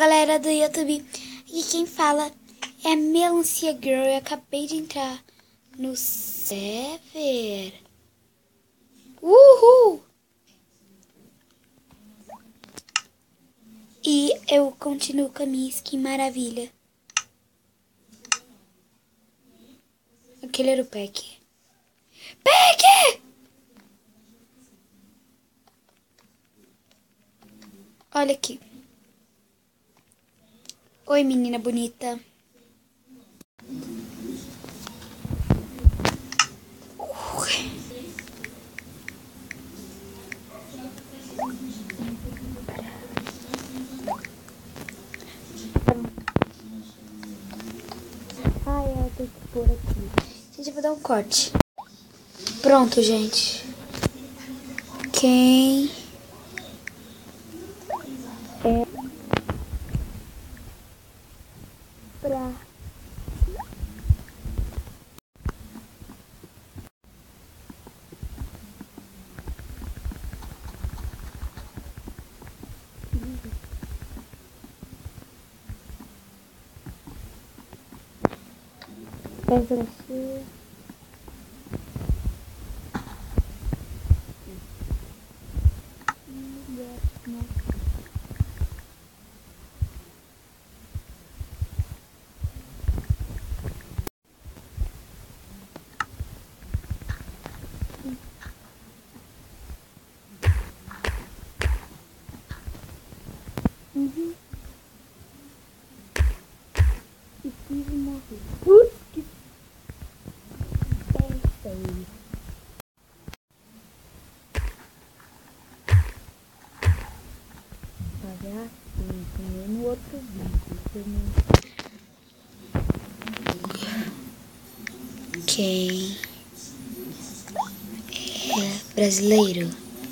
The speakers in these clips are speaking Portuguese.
galera do YouTube, e quem fala é a Melancia Girl. Eu acabei de entrar no server. Uhul! E eu continuo com a minha skin maravilha. Aquele era o Peck. Peck! Olha aqui. Oi, menina bonita. Ai, eu tenho que pôr aqui. Gente, eu vou dar um corte. Pronto, gente. Quem é pra exercer Steve morreu. Putz, que pensei. Fazer assim, como no outro vídeo. Quem é brasileiro?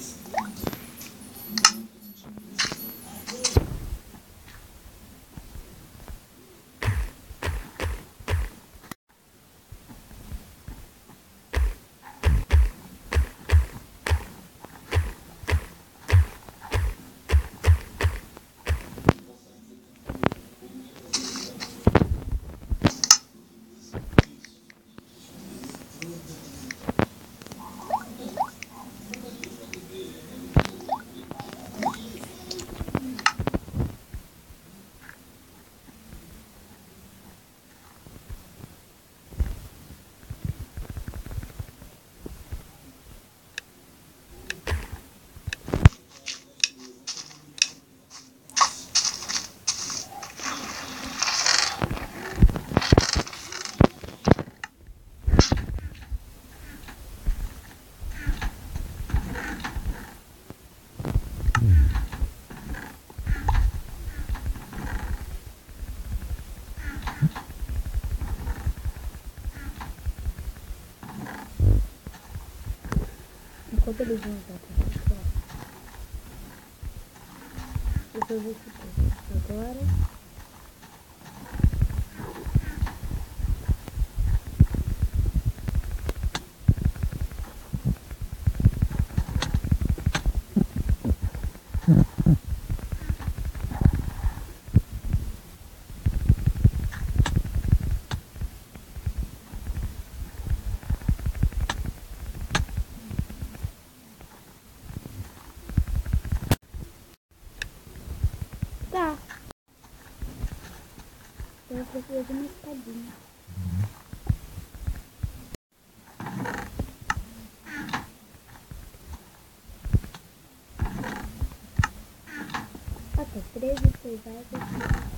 Enquanto eles vão usar pra fora, deixa eu ver se tem. Agora. Tá. Eu preciso de uma escadinha. Até 13, depois vai aqui.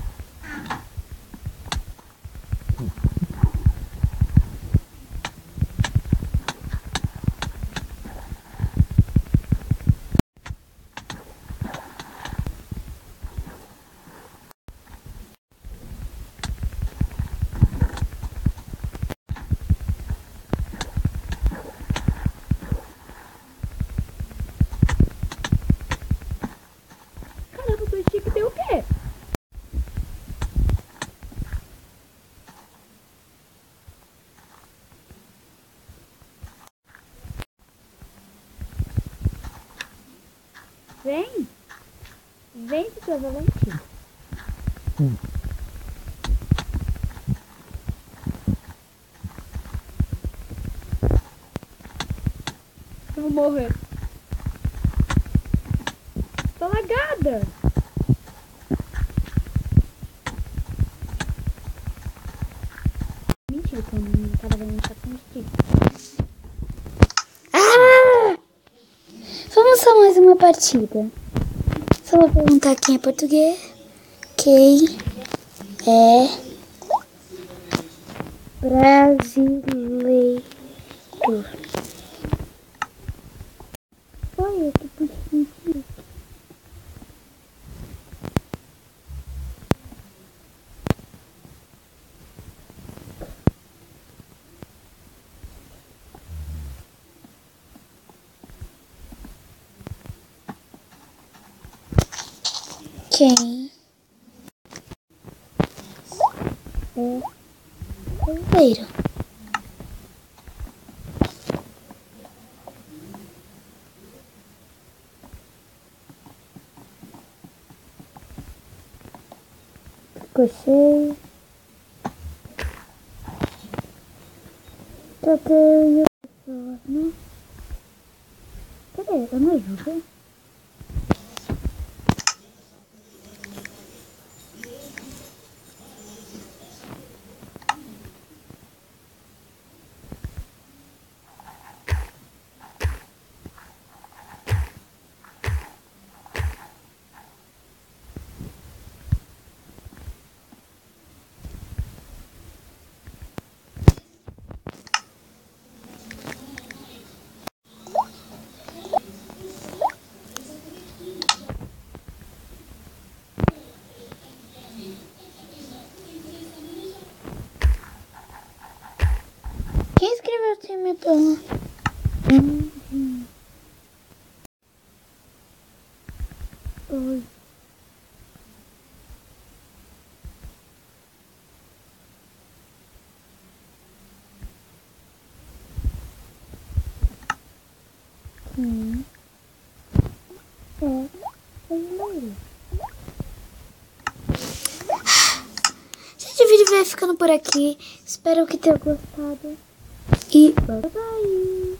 Caramba, seu stick tem o quê? Vem! Vem, seu valente! Eu vou morrer. Tô lagada. Mentira, que eu não tava vendo essa combustível. Ah! Vamos só mais uma partida. Só vou perguntar quem é português. Quem é brasileiro? Olha, que bonitinho. Quem é brasileiro? Gostei. Tratei pessoas, né? Cadê? Eu não ajudo. Quem escreveu o time plano? Oi. É brasileiro. Esse vídeo vai ficando por aqui. Espero que tenha gostado. E bye bye.